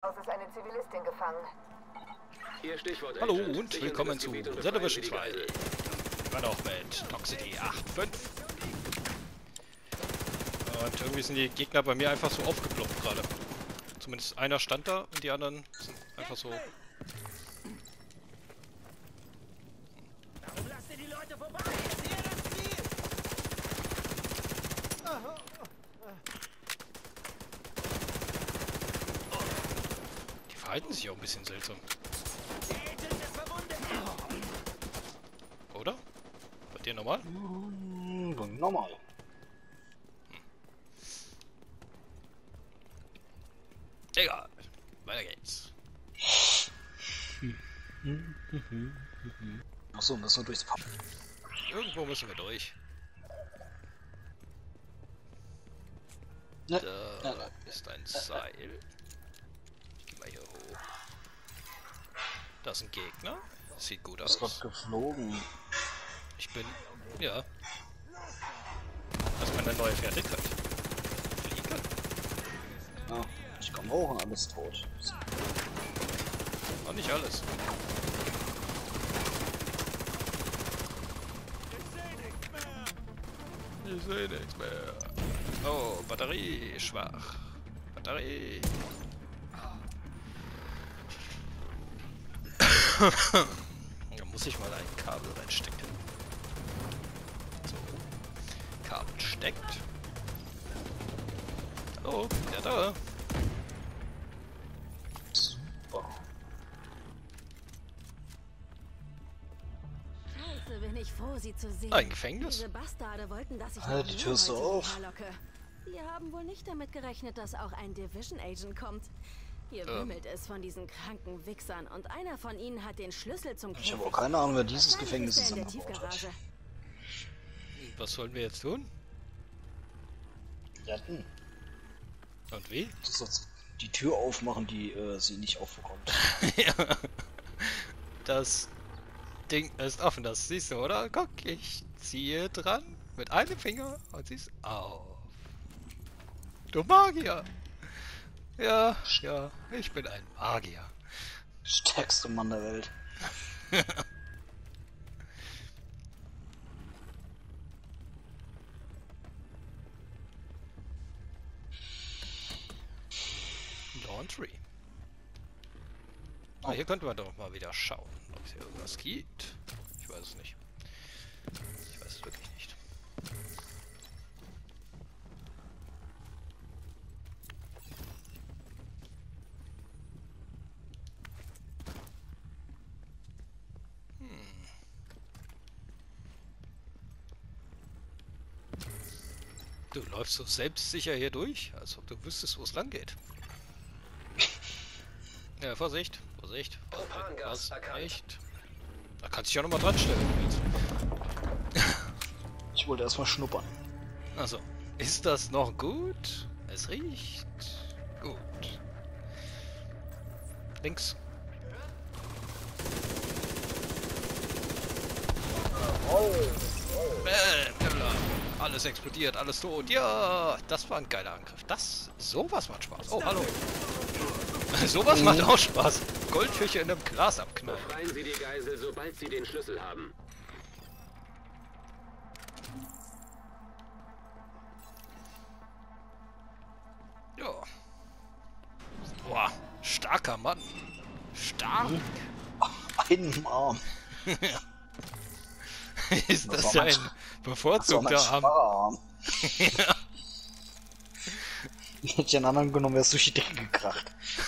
Es ist eine Zivilistin gefangen. Ihr Stichwort Hallo Agent. und Sichern willkommen Sie zu das Gebiet und The befreien Sie Division die 2. Geisel. Immer noch mit Toxicity 8.5. Und irgendwie sind die Gegner bei mir einfach so aufgeploppt gerade. Zumindest einer stand da und die anderen sind einfach so... Warum lasst ihr die Leute vorbei? Ich sehe das Ziel! Die verhalten sich auch ein bisschen seltsam. Der Agent ist verwundet! Oder? Bei dir normal? Normal. Egal. Weiter geht's. Achso, müssen wir durchs Pub. Irgendwo müssen wir durch. Ne, Da ist ein Seil. Ich geh mal hier hoch. Da ist ein Gegner. Sieht gut ist aus. gerade geflogen. Ich bin... Ja. Das ist meine neue Fertigkeit. Fliegen. Ja, ich komme hoch und alles tot. Noch nicht alles. Ich sehe nichts mehr. Oh, Batterie schwach. Batterie. Da muss ich mal ein Kabel reinstecken. So. Kabel steckt. Hallo, der da. Super. Scheiße, bin ich froh, Sie zu sehen. Ein Gefängnis? Diese Bastarde wollten, dass ich Halt noch die mehr Tür so heute auf. herlocke. Die haben wohl nicht damit gerechnet, dass auch ein Division Agent kommt. Hier wimmelt es von diesen kranken Wichsern und einer von ihnen hat den Schlüssel zum Ich habe Käfig. auch keine Ahnung, wer dieses Wahrscheinlich Gefängnis ist er in der zusammengebaut hat. Tiefgarage. Was sollen wir jetzt tun? Retten. Und wie? Das jetzt die Tür aufmachen, die sie nicht aufbekommt. Ja. Das Ding ist offen, das siehst du, oder? Guck, ich ziehe dran mit einem Finger und siehst auf. Du Magier! Ja, ja, ich bin ein Magier. Stärkste Mann der Welt. Laundry. Ah, hier könnte man doch mal wieder schauen, ob es hier irgendwas gibt. Ich weiß es nicht. Ich weiß es wirklich nicht. Du läufst so selbstsicher hier durch, als ob du wüsstest, wo es lang geht. Ja, Vorsicht, Vorsicht. Propangas Was? erkannt. Echt? Da kannst du dich ja nochmal dran stellen. Ich wollte erstmal schnuppern. Also, ist das noch gut? Es riecht gut. Links. Kevlar. Alles explodiert, alles tot. Ja, das war ein geiler Angriff. Sowas macht Spaß. Oh, hallo. Sowas macht auch Spaß. Goldfische in einem Glas abknallen. Befreien Sie die Geisel, sobald Sie den Schlüssel haben. Ja. Boah, starker Mann. Stark. Einen Arm. Ist Das das war ein mein bevorzugter Arm? Spararm. Hätte ich einen anderen genommen, wärst du durch die Decke gekracht.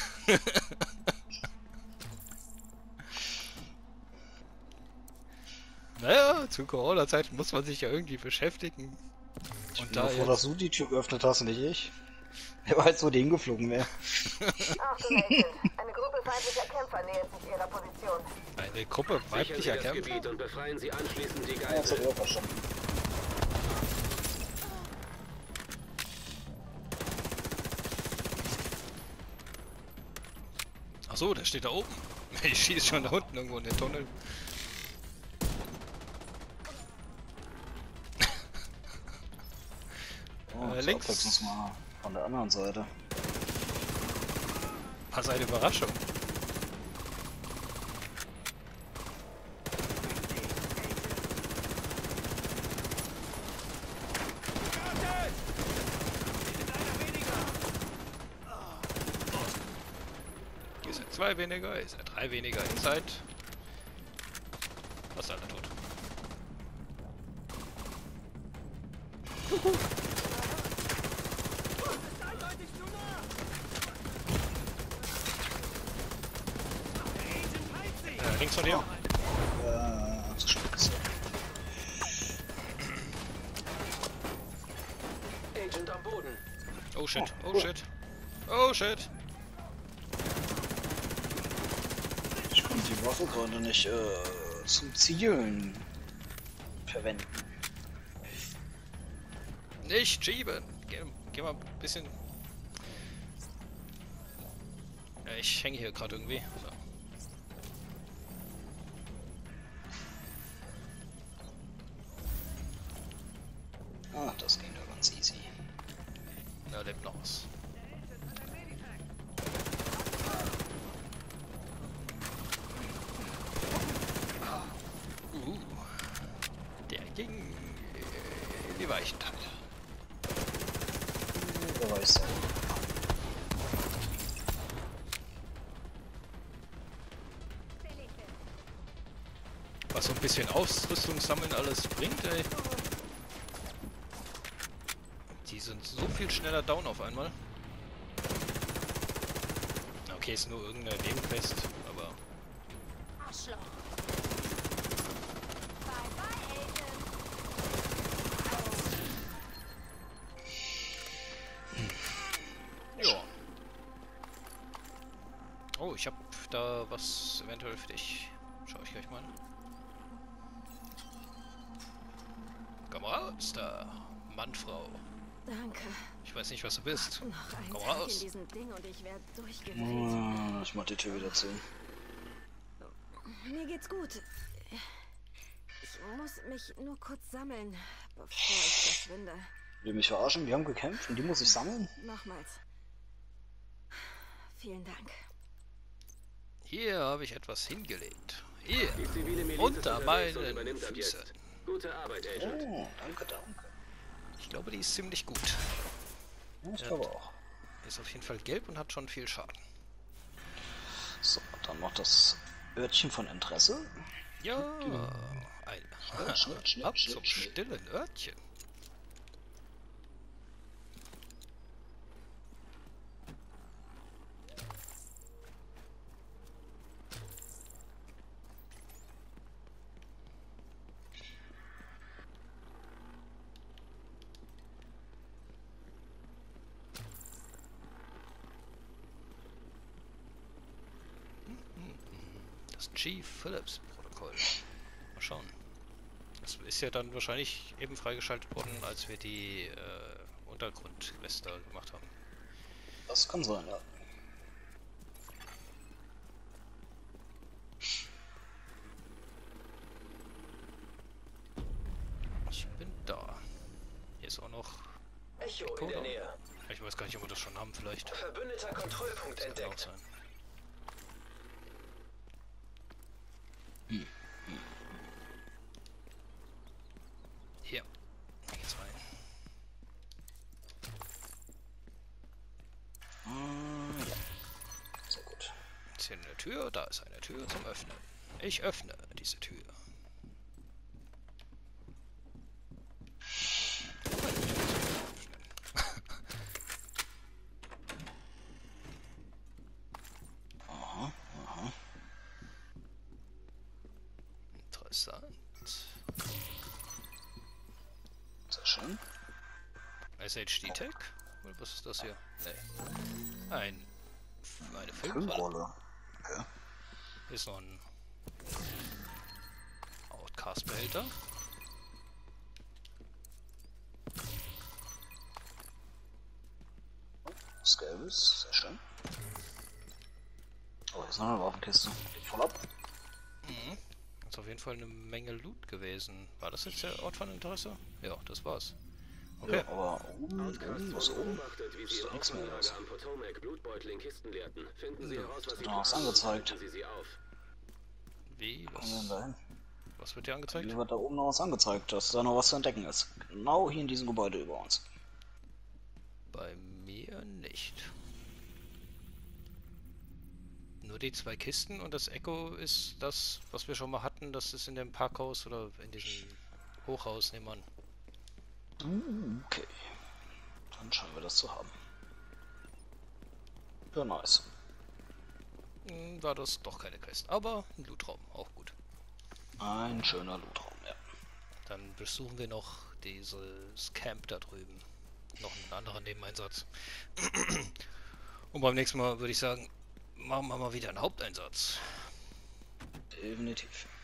Naja, zu Corona-Zeiten muss man sich ja irgendwie beschäftigen. Ich Und bin da nur froh, jetzt... dass du die Tür geöffnet hast und nicht ich. Wer weiß, wo die hingeflogen wäre. Achtung, Agent. Eine Gruppe feindlicher Kämpfer nähert sich ihrer Position. Eine Gruppe Sichern Sie weiblicher das Kämpfer? Gebiet und befreien Sie anschließend die Ja, das hab Geisel. ich auch verstanden. Achso, der steht da oben. Ich schieße schon da unten irgendwo in den Tunnel. Oh, links. Abwechslungsmal von der anderen Seite. Was eine Überraschung. Ihr seid 2 weniger, ihr seid 3 weniger, ihr seid... fast alle tot. Links von dir. Zu spitze. Agent am Boden. Oh shit, Oh, oh cool. shit. Oh shit. Ich konnte die Waffe gerade nicht zum Zielen verwenden. Nicht schieben. Geh mal ein bisschen... Ja, ich hänge hier gerade irgendwie. So. Ah, das ging ja ganz easy. Na, lebt noch was. Der ging in die weichen Teile. Wer weiß. Was so ein bisschen Ausrüstung sammeln alles bringt, ey. Die sind so viel schneller down auf einmal. Okay, ist nur irgendeine Nebenquest, aber... Arschloch. Bye bye, Agent. Ja. Oh, ich hab da was eventuell für dich. Schau ich gleich mal an. Komm raus, da, Mann-Frau. Danke. Ich weiß nicht, was du bist. Noch ein Komm Tag in raus. diesem Ding und ich werde durchgedreht. Ich mach die Tür wieder zu. Mir geht's gut. Ich muss mich nur kurz sammeln, bevor ich verschwinde. Will mich verarschen? Wir haben gekämpft und die muss ich sammeln? Nochmals. Vielen Dank. Hier habe ich etwas hingelegt. Hier, Die zivile Miliz unter ist unterwegs und meinen übernimmt ab Füßen. jetzt. Gute Arbeit, Agent. Oh, danke, danke. Ich glaube, die ist ziemlich gut. Ja, ich glaube auch. Ist auf jeden Fall gelb und hat schon viel Schaden. So, dann noch das Örtchen von Interesse. Ja, ein Schnitt, ab Schnitt, zum Schnitt. stillen Örtchen. Das G-Phillips-Protokoll. Mal schauen. Das ist ja dann wahrscheinlich eben freigeschaltet worden, als wir die Untergrundquest da gemacht haben. Das kann sein, ja. Ich bin da. Hier ist auch noch... Echo in Coda. der Nähe. Ich weiß gar nicht, ob wir das schon haben, vielleicht. Verbündeter Kontrollpunkt Das kann auch entdeckt. sein. Hier. Hier geht's rein. Ja. Sehr gut. Ist hier eine Tür? Da ist eine Tür zum Öffnen. Ich öffne diese Tür. Aha, aha. Interessant. Sehr schön. SHD-Tech? Oder was ist das hier? Nee. Eine Filmrolle. Filmrolle. Okay. Hier ist noch ein Outcast-Behälter. Was Gelbes, sehr schön. Oh, hier ist noch eine Waffenkiste. Geht voll ab. Mhm. Das ist auf jeden Fall eine Menge Loot gewesen. War das jetzt der Ort von Interesse? Ja, das war's. Okay. Ja, aber was oben? Beobachtet, wie sie Ist in doch nichts mehr los. Außenanlage am Potomac Blutbeutel in Kisten leerten. Finden Sie heraus, was Sie Da ist brauchen. angezeigt. Halten Sie sie auf. Wie? Kommen wir denn da hin? Was wird dir angezeigt? Mir wird da oben noch was angezeigt, dass da noch was zu entdecken ist. Genau hier in diesem Gebäude über uns. Bei mir nicht. Nur die 2 Kisten und das Echo ist das, was wir schon mal hatten. Das ist in dem Parkhaus oder in diesem Hochhaus, nehmen wir an. Okay. Dann scheinen wir das zu haben. Ja, nice. War das doch keine Quest. Aber ein Lootraum, auch gut. Ein schöner Lootraum, ja. Dann besuchen wir noch dieses Camp da drüben. Noch einen anderen Nebeneinsatz. Und beim nächsten Mal würde ich sagen, machen wir mal wieder einen Haupteinsatz. Definitiv.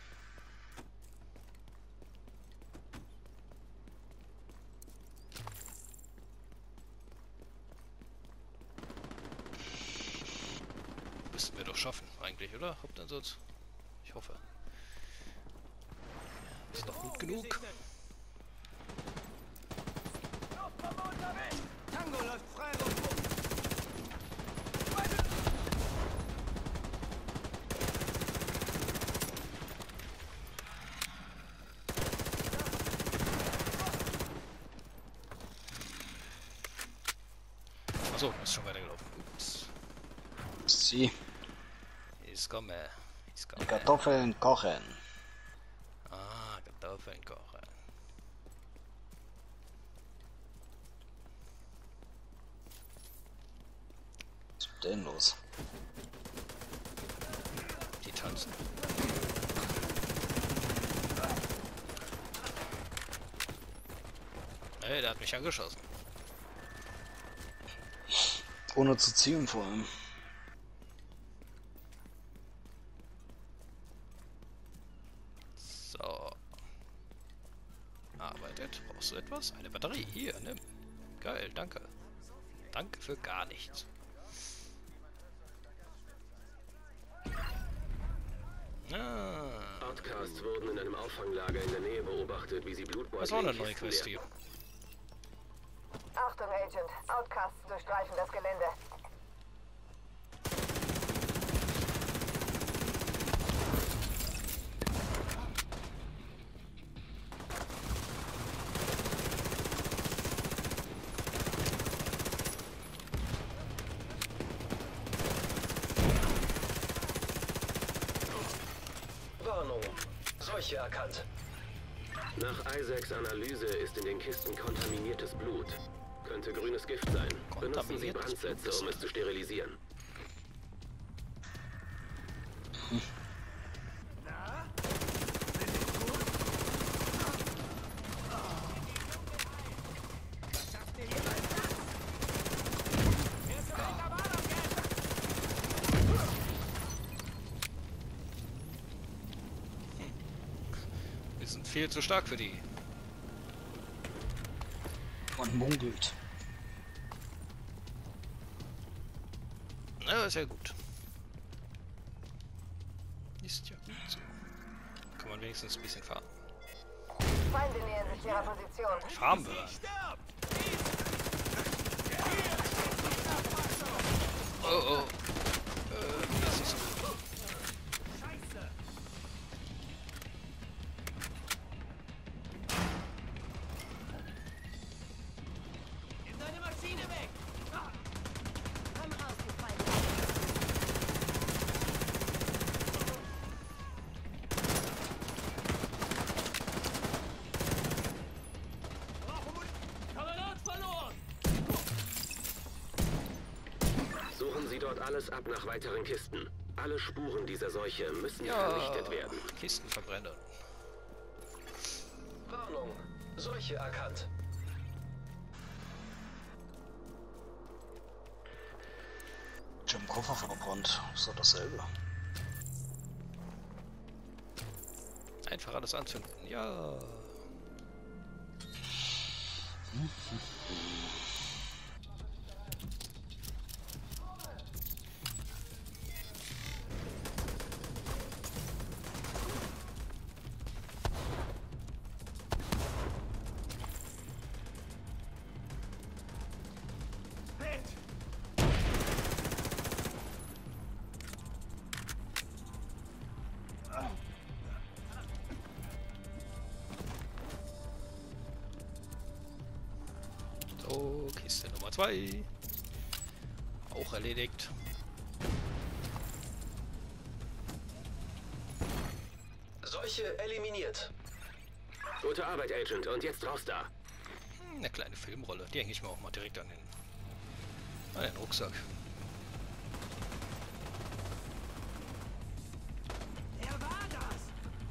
Müssten wir doch schaffen, eigentlich, oder? Haupteinsatz? Ich hoffe. Ist doch gut genug. Tango läuft frei rum. Achso, ist schon weitergelaufen. Ups. Sie, Ich komme. Ich die komme. Kartoffeln kochen. Ah, Kartoffeln kochen. Was ist denn los? Die tanzen. Hey, der hat mich angeschossen. Ohne zu zielen vor allem. So. Arbeitet. Brauchst du etwas? Eine Batterie. Hier, nimm. Geil, danke. Danke für gar nichts. Ah. Outcasts wurden in einem Auffanglager in der Nähe beobachtet, wie sie Blutbeutel Das war eine in neue Kisten Quest hier. leerten. Achtung, Agent. Outcasts durchstreifen das Gelände. Warnung. Seuche erkannt. Nach Isaacs Analyse ist in den Kisten kontaminiertes Blut. Könnte grünes Gift sein. Benutzen Sie Kontaminiertes Brandsätze, Blut. um es zu sterilisieren. Wir sind viel zu stark für die. Man munkelt. Na, ist ja gut. Ist ja gut so. Kann man wenigstens ein bisschen fahren. Feinde nähern sich ihrer Position. Fahren wir. Oh oh. Das ist so gut. Nimm deine Maschine weg. Komm raus, du Feinde. Kamerad verloren. Suchen Sie dort alles ab nach weiteren Kisten. Alle Spuren dieser Seuche müssen Ja, vernichtet werden. Kisten verbrennen. Warnung. Seuche erkannt. Jim Koffer verbrannt. Ist doch dasselbe. Einfach alles anzünden. Ja. Kiste Nummer 2. Auch erledigt. Seuche eliminiert. Gute Arbeit, Agent. Und jetzt raus da. Eine kleine Filmrolle. Die hänge ich mir auch mal direkt an den Rucksack. Er war das!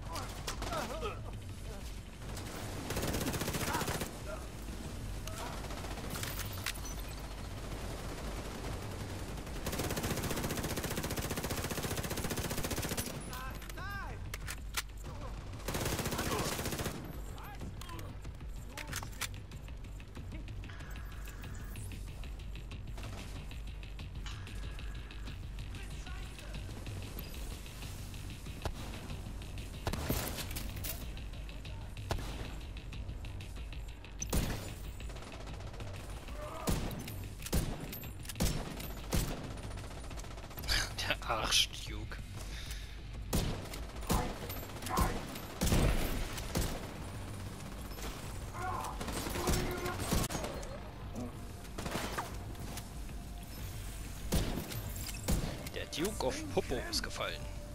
Nein! Der Arschduke. Der Duke of Popo ist gefallen.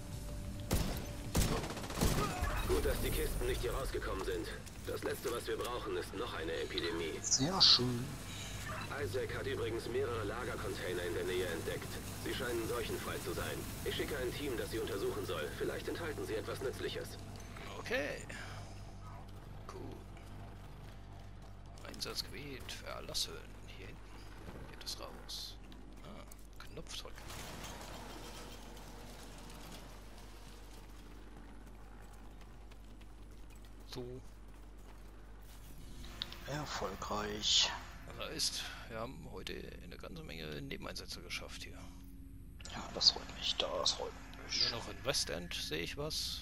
Gut, dass die Kisten nicht hier rausgekommen sind. Das Letzte, was wir brauchen, ist noch eine Epidemie. Sehr schön. Isaac hat übrigens mehrere Lagercontainer in der Nähe entdeckt. Sie scheinen seuchenfrei zu sein. Ich schicke ein Team, das sie untersuchen soll. Vielleicht enthalten sie etwas Nützliches. Okay. Cool. Einsatzgebiet verlassen. Hier hinten geht es raus. Ah, Knopf drücken. So. Erfolgreich. Das heißt, wir haben heute eine ganze Menge Nebeneinsätze geschafft hier. Ja, das freut mich. Das freut mich. Nur noch in Westend sehe ich was.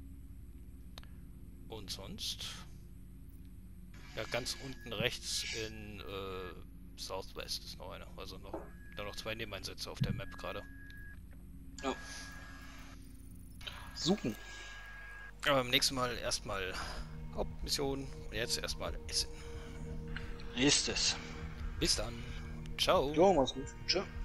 Und sonst? Ja, ganz unten rechts in Southwest ist noch einer. Also nur noch 2 Nebeneinsätze auf der Map gerade. Ja. Suchen. Aber beim nächsten Mal erstmal Hauptmission und jetzt erstmal Essen. Ist es. Bis dann. Ciao. Jo, mach's gut. Tschö.